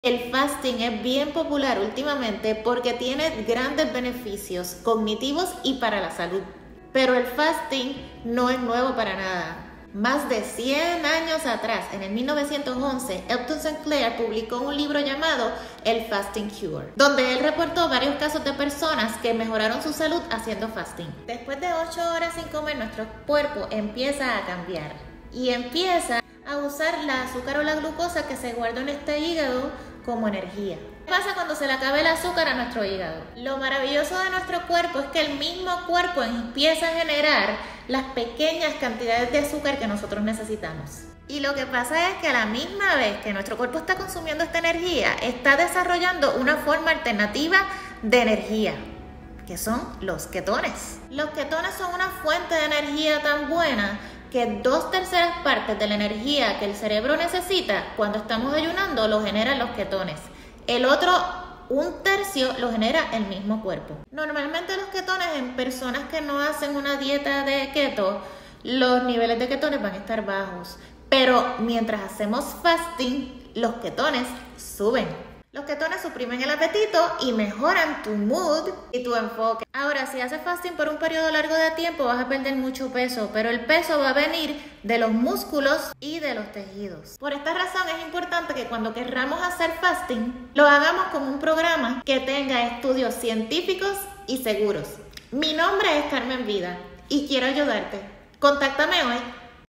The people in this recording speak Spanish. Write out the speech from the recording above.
El fasting es bien popular últimamente porque tiene grandes beneficios cognitivos y para la salud. Pero el fasting no es nuevo para nada. Más de 100 años atrás, en el 1911, Upton Sinclair publicó un libro llamado El Fasting Cure, donde él reportó varios casos de personas que mejoraron su salud haciendo fasting. Después de 8 horas sin comer, nuestro cuerpo empieza a cambiar y empieza a usar la azúcar o la glucosa que se guarda en este hígado como energía. ¿Qué pasa cuando se le acabe el azúcar a nuestro hígado? Lo maravilloso de nuestro cuerpo es que el mismo cuerpo empieza a generar las pequeñas cantidades de azúcar que nosotros necesitamos. Y lo que pasa es que a la misma vez que nuestro cuerpo está consumiendo esta energía, está desarrollando una forma alternativa de energía, que son los ketones. Los ketones son una fuente de energía tan buena que 2/3 partes de la energía que el cerebro necesita cuando estamos ayunando lo generan los ketones. El otro 1/3 lo genera el mismo cuerpo. Normalmente los ketones en personas que no hacen una dieta de keto, los niveles de ketones van a estar bajos. Pero mientras hacemos fasting, los ketones suben. Los ketones suprimen el apetito y mejoran tu mood y tu enfoque. Ahora, si haces fasting por un periodo largo de tiempo, vas a perder mucho peso, pero el peso va a venir de los músculos y de los tejidos. Por esta razón es importante que cuando querramos hacer fasting, lo hagamos con un programa que tenga estudios científicos y seguros. Mi nombre es Carmen Vida y quiero ayudarte. Contáctame hoy.